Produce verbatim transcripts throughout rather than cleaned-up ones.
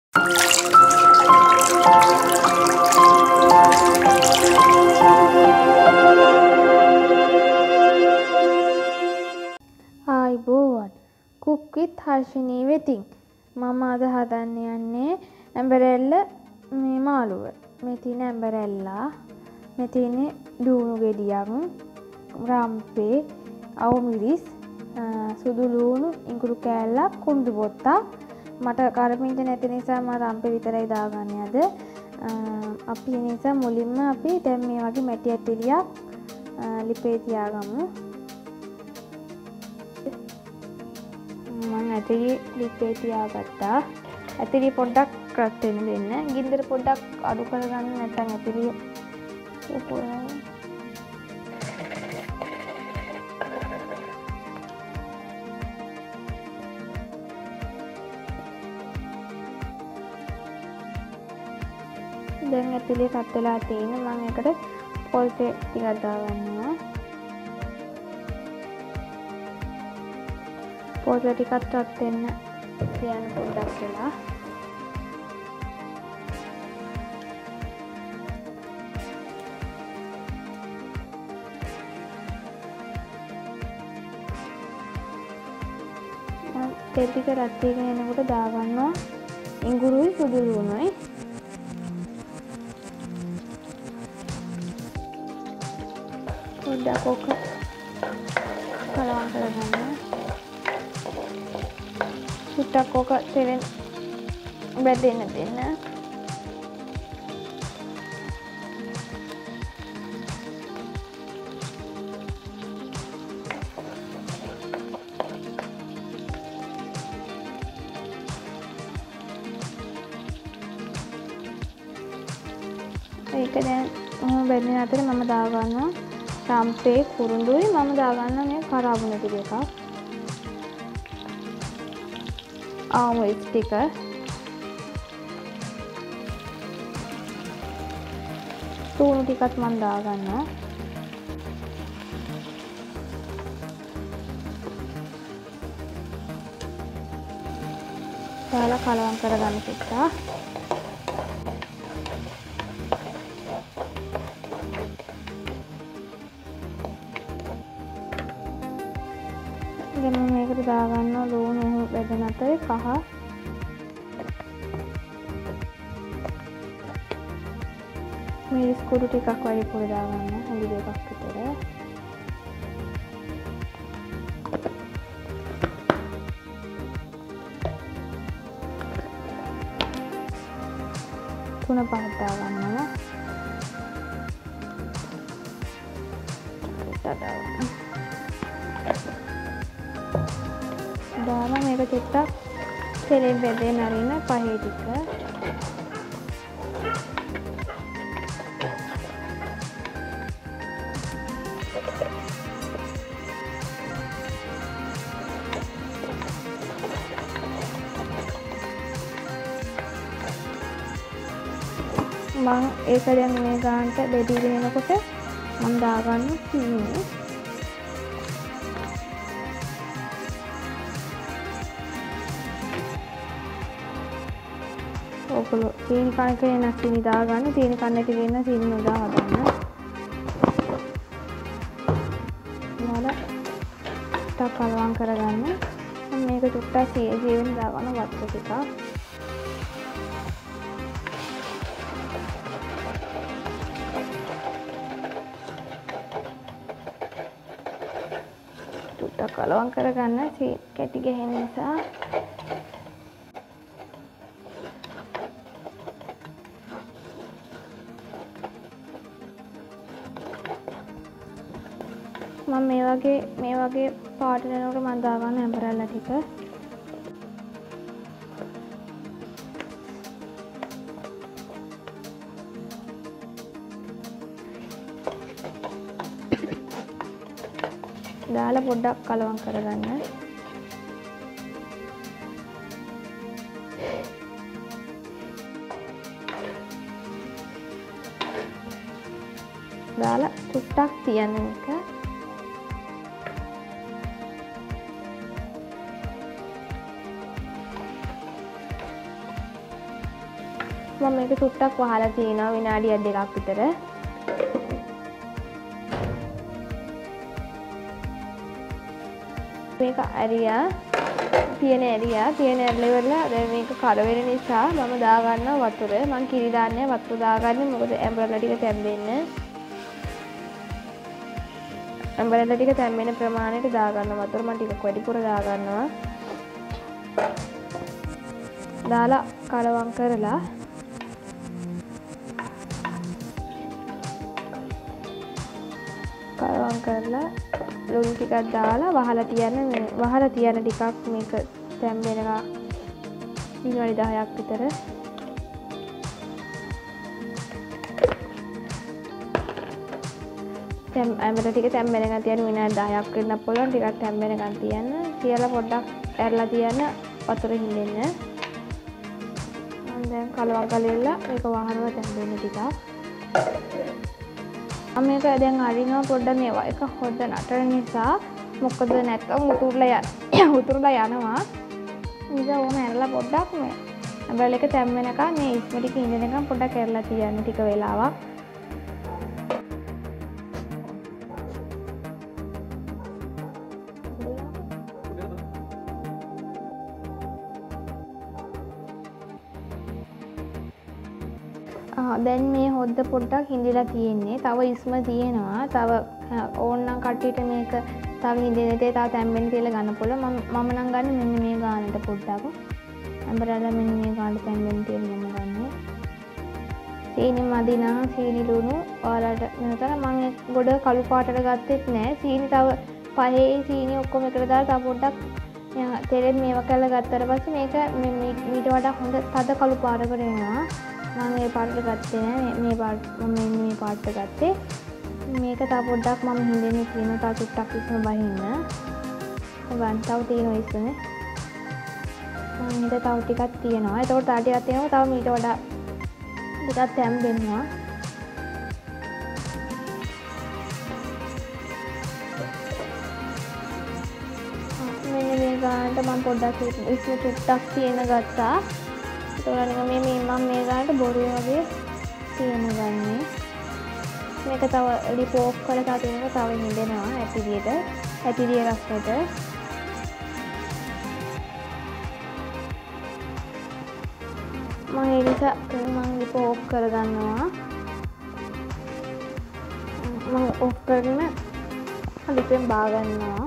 ආයිබෝවන් cook with Harshini වෙතින් මම අද හදන්න යන්නේ ඇඹරැල්ල මේ මාළුව. මේ තියෙන ඇඹරැල්ලා, මේ තියෙන ලුණු ගෙඩියක්, රම්පේ, අවුමිරිස්, සුදු ලුණු, ඉඟුරු කෑල්ලක්, කුණුදු පොත්තක්. මට කරපිංච නැති නිසා මම රම්පේ විතරයි දාගන්නේ අද. අපි ඒ නිසා මුලින්ම අපි දැන් මේ වගේ මැටි ඇටලියක් ලිපේ තියාගමු. මම ඇටලි ලිපේ තියාගත්තා. ඇටලි පොඩ්ඩක් ක්‍රස් වෙන්න දෙන්න. ගින්දර පොඩ්ඩක් අඩු කරගන්න නැත්නම් ඇටලි උපුරන. දැන් ඇටලි රත් වෙලා තියෙන. මම ඒකට පොල් තේ ටිකක් දාගන්නවා. පොල් ටිකක් රත් වෙන්න තියන්න පොඩ්ඩක් වෙලා. තේ ටික රත් වෙගෙන එනකොට දාගන්නවා ඉඟුරුයි සුදු ලුණුයි. පොඩ්ඩක් ඔක කලවම් කරගන්න. චුට්ටක් ඔක තෙලෙන් බැදෙන්න දෙන්න. ඒක දැන් මම බැදෙන අතර මම දාගන්නවා රම්පේ, කුරුඳුයි, මම දාගන්නවා මේ කරාබුන ටික එකක්. ආමුරිස් ටික. ලුණු ටිකත් මම දාගන්නවා. දාලා කලවම් කරගන්න පිටා. දැන් මම මේකට දාගන්නවා ලුණු බෙදෙන අතරේ කහ. මිරිස් කුඩු ටිකක් වැඩිපුර දාගන්නවා. හඳි දෙකක් විතර. තුන පහක් දාගන්නවා. දාලා මේක චුට්ටක් තෙලෙන් බෙදෙන්න අරින්න පහේ ටික. මම ඒක දැන් මේ ගානට බෙදීගෙන එනකොට මම දාගන්න සීනි. ඔගොල්ලෝ සීනි කන කෙනෙක් සීනි දාගන්න. සීනි කන්න නැති කෙනා සීනි නොදා හදන්න. ඊළඟ ටිකක් කලවම් කරගන්න. මේක චුට්ටක් සීයෙන් දාගන්න වත්ත ටිකක්. චුට්ටක් කලවම් කරගන්න. සී කැටි ගහන නිසා මම මේ වගේ මේ වගේ පාට දෙනකොට මම දාගන්න ඇඹරැල්ල ටික. දාලා පොඩ්ඩක් කලවම් කරගන්න. දාලා චුට්ටක් තියන්න එක. මම මේක චුට්ටක් වහලා තිනවා විනාඩියක් දෙකක් විතර. මේක ඇරියා තියෙන ඇරියා තියෙන ඇරිලා ඉවරලා දැන් මේක කඩ වෙන නිසා මම දා ගන්නවා වතුර. මම කිරි දාන්නේ වතුර දාගන්නේ මොකද ඇඹරලා ටික තැම්බෙන්න. ඇඹරලා ටික තැම්බෙන ප්‍රමාණයට දා ගන්න වතුර මම ටිකක් වැඩිපුර දා ගන්නවා. දාලා කලවම් කරලා කලවම් කරලා ලුණු ටිකක් දාලා වහලා තියන්න වහලා තියන්න ටිකක් මේක තැම්බෙනවා විනාඩි දහයක් විතර. දැන් ඇඹර ටික තැම්බෙනකන් තියන්න විනාඩි දහයක් වෙන්න පුළුවන්. ටිකක් තැම්බෙනකන් තියන්න. තියලා පොඩ්ඩක් ඇරලා තියන්න වතුර හිඳෙන්න. දැන් කලවම් කරලා මේක වහනවා තැම්බෙන්න ටිකක්. මම මේක දැන් අරිනවා පොඩ්ඩක් මේවා එක හොද්ද නටන නිසා මොකද නැත්තම් උතුරලා යන උතුරලා යනවා. ඉතින් ඕම ඇරලා පොඩ්ඩක් මේ ඇඹරල එක තැම්බෙනකන් මේ ඉස්ම ටික ඉඳනකන් පොඩ්ඩක් ඇරලා තියන්න ටික වෙලාවක්. දැන් මේ හොද්ද පොඩ්ඩක් හිඳිලා තියෙන්නේ. තව ඉස්ම තියෙනවා. තව ඕනනම් කට්ටියට මේක තව හිඳින තේ තව තැම්බෙන්න තියලා ගන්න පුළුවන්. මම මම නම් ගන්න මෙන්න මේ ගානට පොඩ්ඩක්. අඹරලා මෙන්න මේ ගානට තැම්බෙන්න තියලා මම ගන්නෙ. සීනි මදි නම් සීනි ලුණු ඔයාලට මෙතන මම ගොඩ කළු පාටට ගත්තෙත් නෑ. සීනි තව පහේ සීනි ඔක්කොම එකට දාලා තව පොඩ්ඩක් තෙලෙන් මේවා කරලා ගත්තට පස්සේ මේක මීට වඩා හොඳ තද කළු පාටකට එනවා. මම මේ පාටට ගත්තේ නෑ. මේ පාට මම මේ පාටට ගත්තේ. මේක තව පොඩ්ඩක් මම හින්දෙන්නේ තියෙන තව චුට්ටක් ඉස්සම බහින්න. ගන්න තව තියෙනවා ඉස්සනේ. මම හිත තව ටිකක් තියෙනවා. ඒතකොට තව ටිකක් තියෙනවා. තව මීට වඩා ටිකක් තැම්බෙනවා. මෙන්න මේ ගානට මම පොඩ්ඩක් ඉස්සර චුට්ටක් තියෙන ගත්තා. ඒතකොට මේ මේ මම මේ ගානට බොරුවේ වගේ තියෙන ගන්නේ. මේක තව ලිපෝක් කරලා තියෙනක තව හිඳෙනවා ඇතිරියට. ඇතිරිය රසට. මම ඒ නිසා මම ලිපෝක් කරගන්නවා. මම ඔෆ් කරගෙන ලිපෙන් බා ගන්නවා.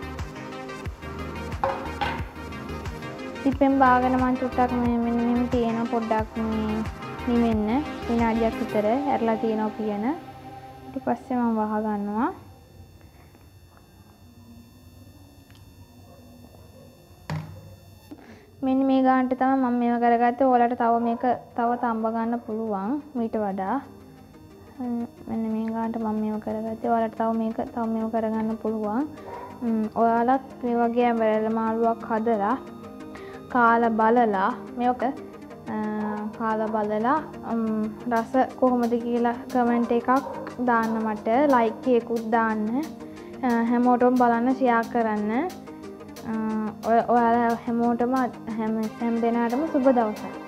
ලිපෙන් බාගෙන මම චුට්ටක් මේ මෙන්න මෙහෙම තියෙන පොඩ්ඩක් මේ නිවෙන්න විනාඩියක් විතර ඇරලා තියෙනවා පියන. ඊට පස්සේ මම වහ ගන්නවා. මෙන්න මේ ගානට තමයි මම මේව කරගත්තේ. ඔයාලට තව මේක තව තඹ ගන්න පුළුවන් මීට වඩා. මෙන්න මේ ගානට මම මේව කරගත්තේ. ඔයාලට තව මේක තව මේව කරගන්න පුළුවන්. ඔයාලත් මේ වගේ ඇඹරැල්ල මාළුවක් හදලා කාලා බලලා මේක කාලා බලලා රස කොහොමද කියලා කමෙන්ට් එකක් දාන්න මට. ලයික් එකකුත් දාන්න. හැමෝටම බලන්න ෂෙයා කරන්න. ඔයාලා හැමෝටම හැම හැම දිනකටම සුබ දවසක්.